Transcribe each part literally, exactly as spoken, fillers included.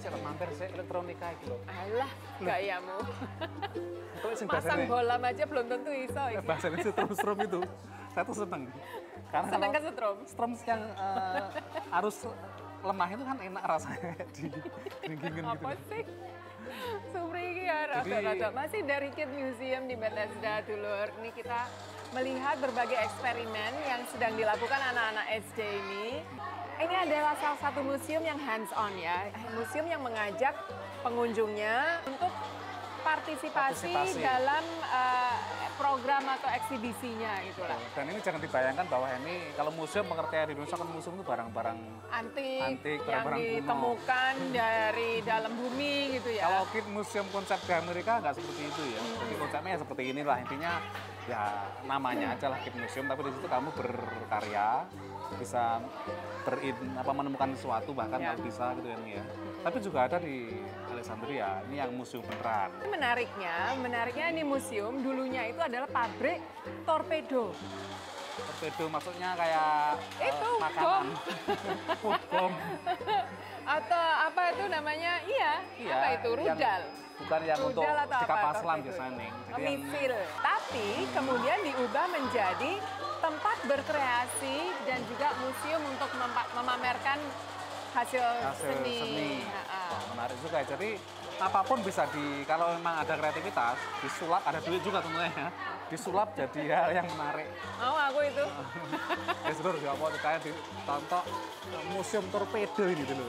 sih mampir sih elektronika itu loh. Alah, gayamu. Pasang Pasang bolam aja belum tentu iso. Bahasanya setrum-setrum itu, saya tuh seneng. Karena seneng kalau ke setrum? Setrum yang uh, arus lemah itu kan enak rasanya di drinking gitu. Apa sih? Supriki ya, rada-rada. Masih dari Kid Museum di Bethesda, dulur. Ini kita melihat berbagai eksperimen yang sedang dilakukan anak-anak S D ini. Ini adalah salah satu museum yang hands-on ya. Museum yang mengajak pengunjungnya untuk partisipasi, partisipasi. dalam uh, program atau eksibisinya itulah. Dan ini jangan dibayangkan bahwa ini kalau museum pengertian di Indonesia kan museum itu barang-barang antik, antik yang barang ditemukan kuno. Dari dalam bumi gitu ya. Kalau Kid Museum konsep di Amerika nggak seperti itu ya. Hmm. Jadi konsepnya seperti inilah, intinya ya namanya aja lah Kid Museum, tapi di situ kamu berkarya, bisa berin, apa, menemukan sesuatu bahkan ya. Kalau bisa gitu ya. ya. Tapi juga ada di Alexandria, ini yang museum beneran. Menariknya, menariknya ini museum dulunya itu adalah pabrik torpedo. Torpedo maksudnya kayak itu uh, makanan. Bom. Bom. Atau apa itu namanya? Iya, iya apa itu? Rudal. Yang, bukan yang Rudal untuk di kapal selam biasanya, Neng. Jadi misil. Yang... Tapi kemudian diubah menjadi tempat berkreasi dan juga museum untuk memamerkan hasil, hasil seni. seni. Nah, menarik juga. Jadi apapun bisa di, kalau memang ada kreativitas, disulap, ada duit juga tentunya, disulap jadi hal yang menarik. Oh, aku itu. Ya seluruh juga mau kayak ditonton museum torpedo ini dulu.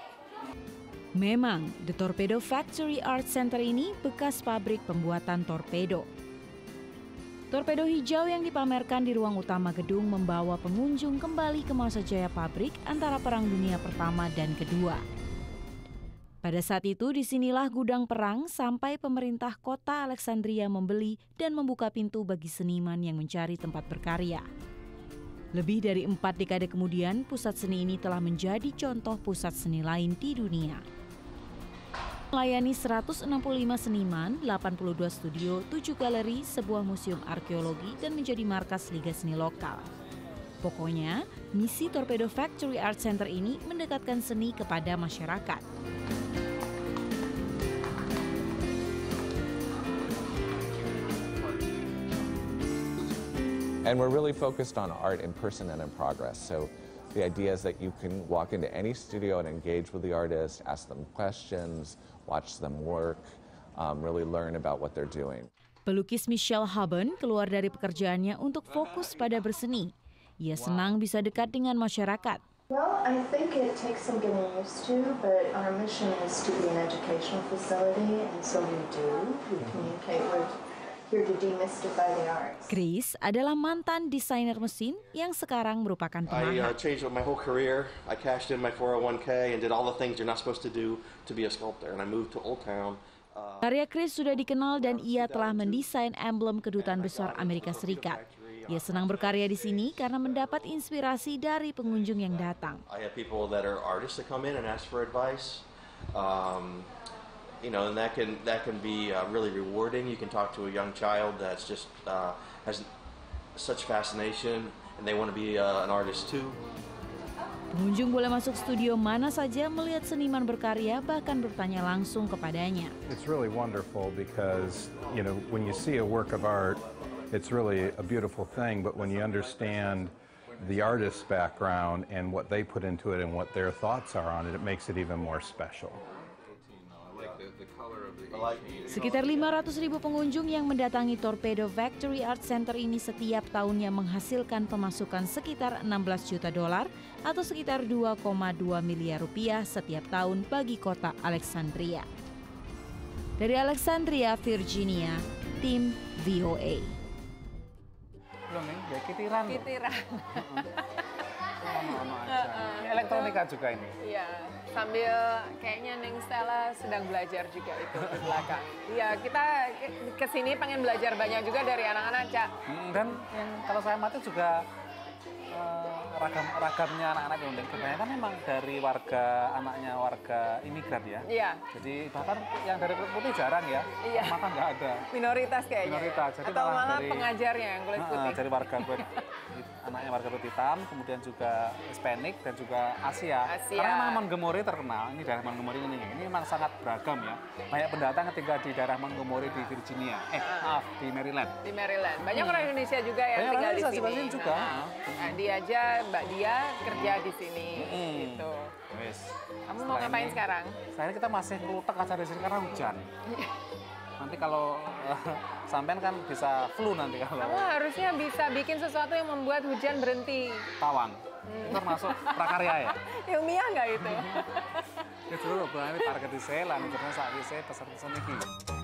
Memang, The Torpedo Factory Art Center ini bekas pabrik pembuatan torpedo. Torpedo hijau yang dipamerkan di ruang utama gedung membawa pengunjung kembali ke masa jaya pabrik antara Perang Dunia Pertama dan Kedua. Pada saat itu, disinilah gudang perang sampai pemerintah kota Alexandria membeli dan membuka pintu bagi seniman yang mencari tempat berkarya. Lebih dari empat dekade kemudian, pusat seni ini telah menjadi contoh pusat seni lain di dunia. Melayani seratus enam puluh lima seniman, delapan puluh dua studio, tujuh galeri, sebuah museum arkeologi, dan menjadi markas liga seni lokal. Pokoknya, misi Torpedo Factory Art Center ini mendekatkan seni kepada masyarakat. And we're really focused on art in person and in progress. So the idea is that you can walk into any studio and engage with the artist, ask them questions, watch them work, um, really learn about what they're doing. Pelukis Michelle Haben keluar dari pekerjaannya untuk fokus pada berseni. Ia senang bisa dekat dengan masyarakat. Well, I think it takes some getting used to, but our mission is to be an educational facility, and so we do. We communicate with here to demystify the arts. Chris adalah mantan desainer mesin yang sekarang merupakan pemahat. I uh, changed my whole career. I cashed in my four oh one K and did all the things you're not supposed to do to be a sculptor. And I moved to Old Town. Uh, Karya Chris sudah dikenal dan ia telah mendesain emblem Kedutaan Besar Amerika Serikat. Ia senang berkarya di sini karena mendapat inspirasi dari pengunjung yang datang. I have people that are artists that come in and ask for advice. Um, You know, and that can that can be uh, really rewarding. You can talk to a young child that's just uh, has such fascination, and they want to be uh, an artist too. Pengunjung boleh masuk studio mana saja melihat seniman berkarya, bahkan bertanya langsung kepadanya. It's really wonderful because you know when you see a work of art, it's really a beautiful thing. But when you understand the artist's background and what they put into it and what their thoughts are on it, it makes it even more special. Sekitar lima ratus ribu pengunjung yang mendatangi Torpedo Factory Art Center ini setiap tahunnya menghasilkan pemasukan sekitar enam belas juta dolar atau sekitar dua koma dua miliar rupiah setiap tahun bagi kota Alexandria. Dari Alexandria, Virginia, tim V O A. Belum nih, ya kitiran. Kitiran. Elektronika juga ini. Iya, sambil kayaknya Neng Stella sedang belajar juga itu di belakang. Iya, kita kesini pengen belajar banyak juga dari anak-anak, Cak. Hmm, dan yang kalau saya amati juga eh, ragam ragamnya anak-anak Indonesia kebanyakan memang dari warga anaknya warga imigran ya. Iya. Jadi bahkan yang dari kulit putih jarang ya. Iya. Maka nggak ada. Minoritas kayaknya. Minoritas. Jadi Atau malah malah dari- pengajarnya yang kulit Nah, putih. dari warga kulit anaknya warga kulit hitam, kemudian juga Hispanic dan juga Asia. Asia. Karena memang Montgomery terkenal. Ini daerah Montgomery ini, ini memang sangat beragam ya. Banyak pendatang ketika di daerah Montgomery di Virginia, eh maaf di Maryland. Di Maryland. Banyak orang Indonesia juga yang Banyak tinggal orang di Indonesia sini. sini juga. Nah, nah, dia aja, Mbak Dia kerja di sini. Hmm. Gitu. Wes. Kamu mau Setelah ngapain ini- sekarang? Saya kita masih ngelutek aja di sini karena hujan. Nanti kalau sampean kan bisa flu nanti Kamu kalau harusnya bisa bikin sesuatu yang membuat hujan berhenti. tawang. Itu termasuk prakarya ya. Ilmiah nggak itu? Ya dulu berani target di saya, lan terus saat ini saya pesan-pesan iki.